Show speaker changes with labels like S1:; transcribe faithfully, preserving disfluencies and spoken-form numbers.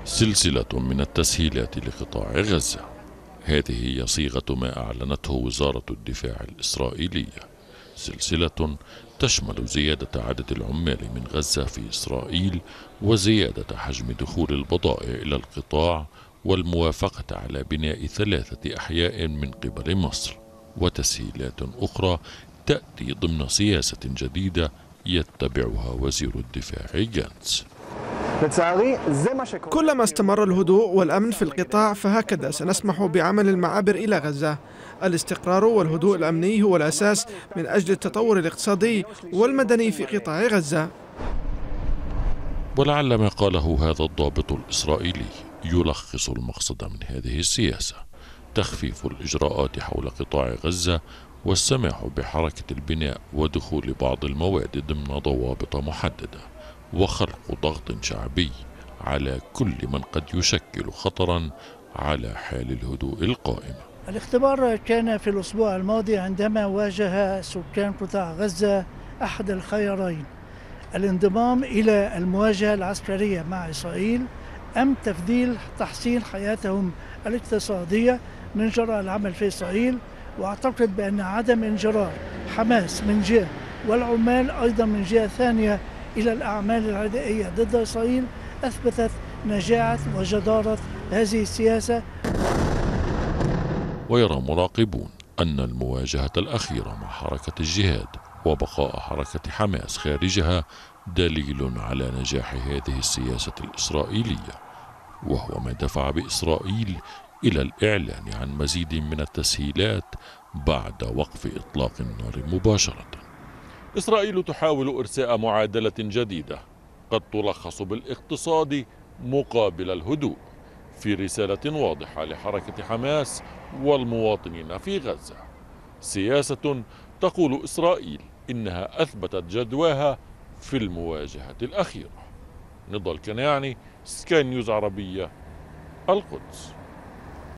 S1: سلسلة من التسهيلات لقطاع غزة. هذه هي صيغة ما أعلنته وزارة الدفاع الإسرائيلية، سلسلة تشمل زيادة عدد العمال من غزة في إسرائيل، وزيادة حجم دخول البضائع إلى القطاع، والموافقة على بناء ثلاثة أحياء من قبل مصر، وتسهيلات أخرى تأتي ضمن سياسة جديدة يتبعها وزير الدفاع جانتس.
S2: كلما استمر الهدوء والأمن في القطاع فهكذا سنسمح بعمل المعابر إلى غزة. الاستقرار والهدوء الأمني هو الأساس من أجل التطور الاقتصادي والمدني في قطاع غزة.
S1: ولعل ما قاله هذا الضابط الإسرائيلي يلخص المقصد من هذه السياسة: تخفيف الإجراءات حول قطاع غزة، والسماح بحركة البناء ودخول بعض المواد ضمن ضوابط محددة، وخلق ضغط شعبي على كل من قد يشكل خطرا على حال الهدوء القائم.
S3: الاختبار كان في الأسبوع الماضي عندما واجه سكان قطاع غزة أحد الخيارين: الانضمام إلى المواجهة العسكرية مع إسرائيل، أم تفضيل تحسين حياتهم الاقتصادية من جراء العمل في إسرائيل. وأعتقد بأن عدم انجرار حماس من جهة والعمال أيضا من جهة ثانية إلى الأعمال العدائية ضد إسرائيل أثبتت نجاعة وجدارة هذه السياسة.
S1: ويرى مراقبون أن المواجهة الأخيرة مع حركة الجهاد وبقاء حركة حماس خارجها دليل على نجاح هذه السياسة الإسرائيلية، وهو ما دفع بإسرائيل إلى الإعلان عن مزيد من التسهيلات بعد وقف إطلاق النار مباشرة. إسرائيل تحاول إرساء معادلة جديدة قد تلخص بالاقتصاد مقابل الهدوء، في رسالة واضحة لحركة حماس والمواطنين في غزة. سياسة تقول إسرائيل إنها أثبتت جدواها في المواجهة الأخيرة. نضال كناعني، سكاي نيوز عربية، القدس.